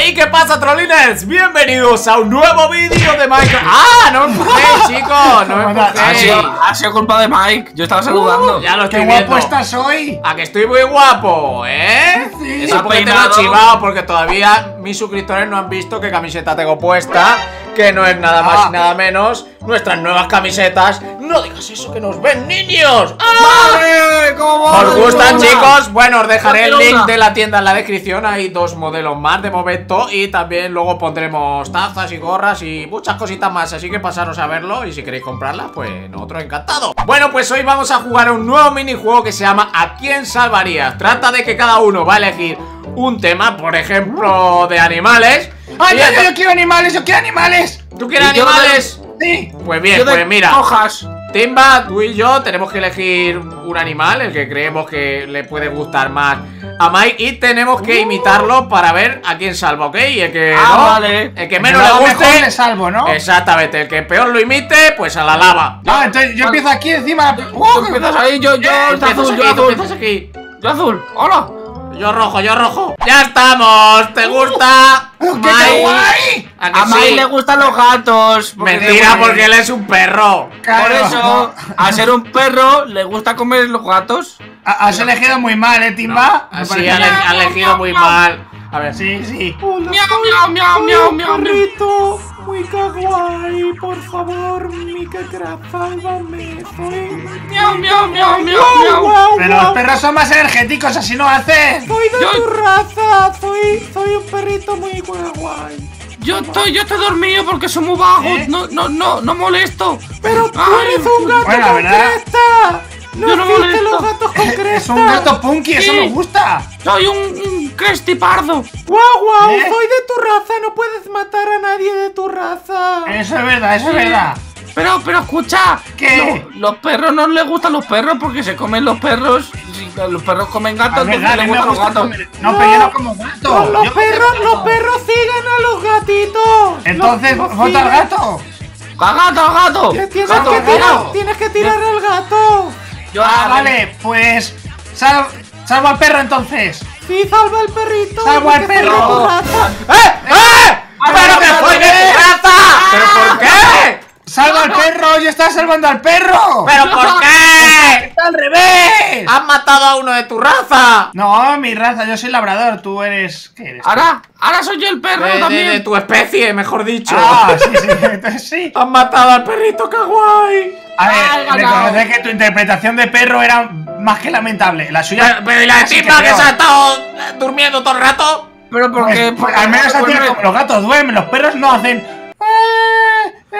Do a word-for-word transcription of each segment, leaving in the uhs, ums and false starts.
Hey, ¿qué pasa, trolines? Bienvenidos a un nuevo vídeo de Minecraft. ¡Ah! No empujéis, chicos, no empujéis. Ha sido, ha sido culpa de Mike, yo estaba saludando. uh, Ya lo estoy ¡Qué viendo. guapo estás hoy! A que estoy muy guapo, ¿eh? Sí. Eso porque te lo he Peinado. chivado, porque todavía mis suscriptores no han visto qué camiseta tengo puesta. Que no es nada más Ah. y nada menos nuestras nuevas camisetas. No digas eso, que nos ven niños. ¡Ah! ¡Vale! ¿Cómo va? ¿Os gustan, Una. chicos? Bueno, os dejaré el Yo quiero link una. de la tienda en la descripción. Hay dos modelos más de momento. Y también luego pondremos tazas y gorras y muchas cositas más. Así que pasaros a verlo. Y si queréis comprarlas, pues nosotros encantados. Bueno, pues hoy vamos a jugar a un nuevo minijuego que se llama ¿A quién salvarías? Trata de que cada uno va a elegir un tema, por ejemplo, de animales. ¡Ay, Y yo, ento- yo, yo quiero animales! ¡Yo quiero animales! ¿Tú quieres Y yo animales? ¡Sí! Pues bien, Yo de pues mira. hojas. Timba, tú y yo tenemos que elegir un animal, el que creemos que le puede gustar más a Mike, y tenemos que imitarlo para ver a quién salva, ¿ok? Y el que Ah, no, vale. el que El menos que le lo haga mejor guste, le salvo, ¿no? exactamente, el que peor lo imite, pues a la lava. Ah, entonces yo empiezo aquí encima. Tú ¡Uh! empiezas ahí, yo, yo, Tú yo empiezas azul, aquí, yo tú azul. empiezas aquí. Yo azul, hola. Yo rojo, yo rojo. ¡Ya estamos! ¿Te gusta? ¡Qué Mike? guay! ¿A que A Mike sí? le gustan los gatos. porque Mentira, le- porque él es un perro. Por Claro. eso, al ser un perro, le gusta comer los gatos. Ha- Has elegido muy mal, ¿eh, Timba? Me Así parece- ha, ele- ha elegido muy mal. A ver. Sí, sí. Hola, Miau, soy- miau, miau, soy miau, un miau, miau. perrito muy kawaii, por favor, mi crack, sálvame, soy... Miau, miau, miau, miau, Guau, miau. guau, Pero los guau. perros son más energéticos, así no hacen. Soy de Yo- tu raza, soy, soy un perrito muy kawaii. Yo estoy, yo estoy dormido porque soy muy bajo. ¿Eh? No, no, no, no molesto. Pero tú Ay, eres un gato bueno, la con verdad- cresta. No Yo no existen molesto. los gatos con cresta. Es un gato punky, eso Sí. me gusta. Soy un, un cresti pardo. Guau, guau, ¿Eh? soy de tu raza, no puedes matar a nadie de tu raza. Eso es verdad, eso es Sí. verdad. Pero, pero escucha, ¿Qué? Los, los perros no les gustan los perros porque se comen los perros. Si los perros comen A gatos, ver, entonces dale, les me gustan los gusta gatos. comer- No, pero yo no como gato. Los, los Yo perros, como los gato. perros siguen a los gatitos. Entonces, Los- los vota al siguen. gato. ¡Al gato, al gato! Tienes ¡Gato, que tirar, gato! tienes que tirar al gato. Yo, Ah, vale, pues. Sal, salvo al perro entonces. Sí, salva al perrito. Salvo al porque soy de perro. tu raza. ¡Eh! ¡Eh! ¡Pero que soy de tu raza! ¿Pero por qué? ¡Salva al perro! ¡Yo estaba salvando al perro! ¿Pero por qué? ¡Está al revés! ¡Has matado a uno de tu raza! No, mi raza, yo soy labrador, tú eres. ¿Qué eres? Ahora, ahora soy yo el perro De, de- también. de tu especie, mejor dicho. Ah, sí, sí, entonces sí. ¡Has matado al perrito kawaii! A Ay, ver, ganado. reconocer que tu interpretación de perro era más que lamentable. La suya. Pero, pero ¿y la de sí Timba que peor. se ha estado eh, durmiendo todo el rato? Pero Pues, porque, pues, porque al menos pues, hacía me- como los gatos duermen, los perros no hacen. "Eh, eh,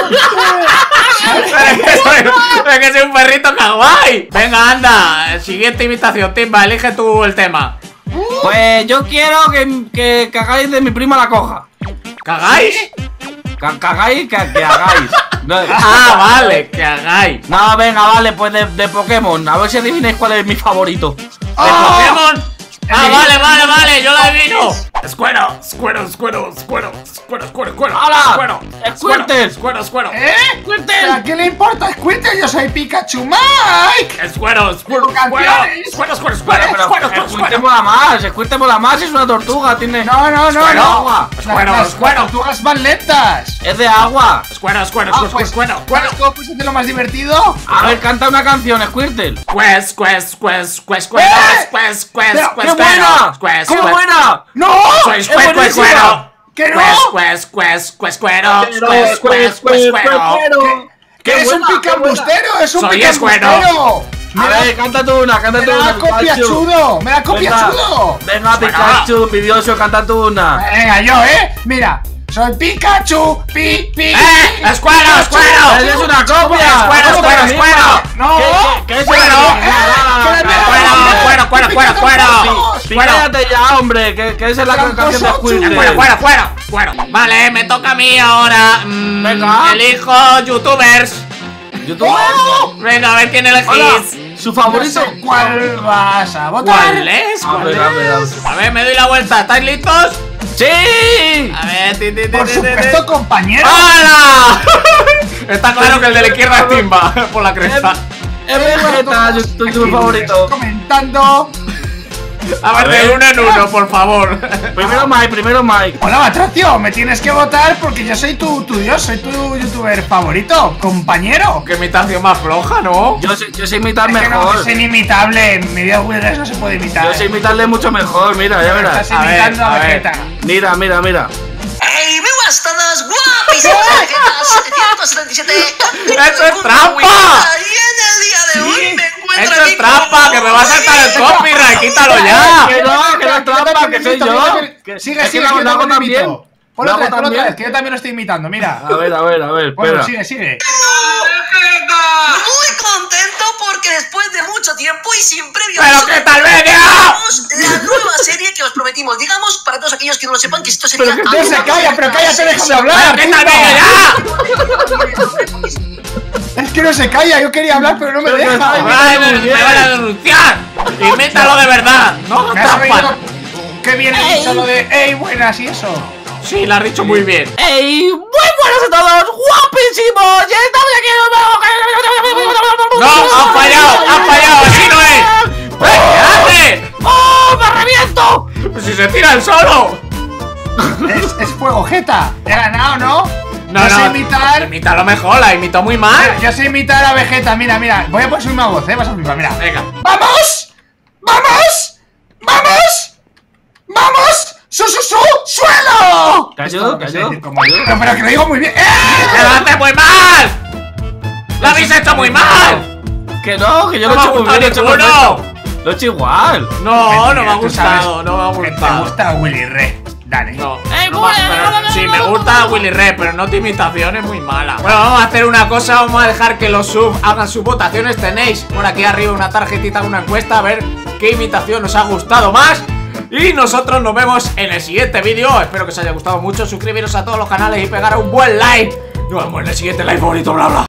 Es que soy, es que soy un perrito kawaii. Venga, anda. Siguiente invitación, Timba, elige tú el tema. Pues yo quiero que, que, que hagáis de mi prima la coja. ¿Cagáis? Que, que hagáis, que, que hagáis. No, Ah, vale, que hagáis. no, venga, vale, pues de, de Pokémon. A ver si adivináis cuál es mi favorito. ¿De ¡Oh! Pokémon? Ah, vale, vale, vale, yo lo adivino. Squirtle, Squirtle, Squirtle, Squirtle, Squirtle, Squirtle, Squirtle, ¡Hala! Squirtle, Squirtle. Squirtle, Squirtle, ¿Eh? Squirtle. ¿A qué le importa Squirtle? Yo soy Pikachu Mike. Squirtle, Squirtle, Campeones. Squirtle, Squirtle, Squirtle, Pero, Squirtle, pero, Squirtle, Squirtle Squirtle. mola más, Squirtle mola más, es una tortuga, tiene... No, no, no, Squirtle, no. agua. Las- Squirtle, las Squirtle. tortugas van lentas. Es de agua. Squirtle, Squirtle, Ah, Squirtle, pues, Squirtle, ¿sabes Squirtle. cómo puedes hacerlo más divertido? A ver, canta una canción, Squirtle. Quest, quest, quest, quest, ¡Eh! quest, quest, quest, Pero, quest, ¡Qué buena! quest, ¡Qué quest. buena! ¡No! Soy ¡Es Squest, Quest, buenísima! Squirtle. ¿Que no? Quest, quest, quest, quest, Squirtle, Squest, Quest, Quest, Squirtle. ¿Que ¡Qué es un buena, qué picambustero? ¡Es un Soy picambustero! A Me ver, canta tú una, canta da- tú me una, da copiachudo! ¡Me da copiachudo! Venga, Bueno. Pikachu, vidioso, canta tú una. Venga, yo, ¿eh? Mira, soy Pikachu, pi, pi. ¡Eh! ¡Squirtle, Squirtle! ¡Es una copia! Escuero, escuero, escuero. ¡No! ¿Qué, qué es Bueno, eso? eh, que la- Fuera, fuera, fuera, fuera, fuera. Cállate ya, hombre, que, que esa es la Tramposo, canción de Squirtle. Fuera, fuera, fuera, fuera. Vale, me toca a mí ahora. Mm, Venga. Elijo youtubers. ¿YouTube? Venga, a ver quién Hola, elegís. su No favorito. sé ¿Cuál vas a votar? ¿Cuál es? A ¿Cuál ver, a ver, a ver. es? A ver, me doy la vuelta. ¿Estáis listos? ¡Sí! A ver, ti, ti, ti, Por ti, ti, ti. supuesto, compañero. ¡Hala! Está claro que el de la izquierda es Timba, por la cresta. Es Vegeta, tu youtuber favorito. Comentando. A ver, de uno en uno, por favor. Primero Mike, primero Mike. Hola, Batracio, me tienes que votar porque yo soy tu, tu dios, soy tu youtuber favorito, compañero. Qué imitación más floja, ¿no? Yo sé, yo sé imitar Es que no, mejor. es inimitable, mi Dios Willis no se puede imitar. Yo sé imitarle mucho mejor, mira, ya verás. Estás A ver, imitando a, a ver. Vegeta. Mira, mira, mira. ¡Ey, muy buenas todas! ¡Guapísimas Vegetas setecientos setenta y siete! ¡Eso es trampa! Y en el día de hoy Sí. me encuentro ¡Eso aquí es trampa! con ¡Que me va a saltar el Willy. copyright! ¡Quítalo ya! Que no, que no es trampa, que soy yo. Que- Sigue, es que sigue, lo que yo lo hago también también. imito. Ponlo Lo otra vez, hago ponlo otra también. vez, que yo también lo estoy imitando, mira. A ver, a ver, a ver, Bueno, espera. sigue, sigue. Muy contento porque después de mucho tiempo y sin previo ¡Pero aviso, qué tal vídeo! tenemos la nueva serie que os prometimos. Digamos, para todos aquellos que no lo sepan, que esto sería... Pero que tú se calla, pero cállate, déjame ¡Pero hablar. qué tal puto. vídeo ya! Es que no se calla, yo quería hablar, pero no me Pero que deja. está ¡Me van a denun- me van a denunciar! ¡Imítalo de verdad! ¡No Me has trampas! oído que bien he dicho lo de ey, buenas y eso. Sí, lo has dicho muy bien. ¡Ey! ¡Muy buenos a todos! ¡Guapísimos! ¡Ya estamos aquí! ¡No! ¡Has fallado! ¡Has fallado! ¡Así no es! ¡Eh, ¿qué hace? ¡Oh! ¡Me reviento! Pues si se tira el solo. Es, es fuego jeta. He ganado, ¿no? No, yo no. sé imitar. Imítalo mejor, la imitó muy Mira, mal. yo sé imitar a Vegeta, mira, mira. Voy a poner su misma voz, eh. Vas a flipar, mira. Venga. ¡Vamos! ¡Vamos! ¡Vamos! ¡Vamos! ¡Su, su, su! ¡Suelo! Cayó, Esto es lo que sé cayó, decir como- cayó. Pero, pero que lo digo muy bien. ¡Eh! ¡Lo hace muy mal! ¡Lo habéis hecho muy mal! Que no, que yo No lo me he ha hecho muy bien, lo he hecho gustado ninguno. perfecto. Lo he hecho igual. No, no me ha Tú gustado, sabes no me ha que Te gustado. gusta Willy Re. Dale. No, ¡Ey, no buena, me- pero buena, sí, buena, me buena, gusta Willy Red, pero no tu imitación es muy mala. Bueno, vamos a hacer una cosa, vamos a dejar que los subs hagan sus votaciones. Tenéis por aquí arriba una tarjetita, una encuesta, a ver qué imitación os ha gustado más. Y nosotros nos vemos en el siguiente vídeo. Espero que os haya gustado mucho. Suscribiros a todos los canales y pegar un buen like. Nos vemos en el siguiente like favorito, bla bla.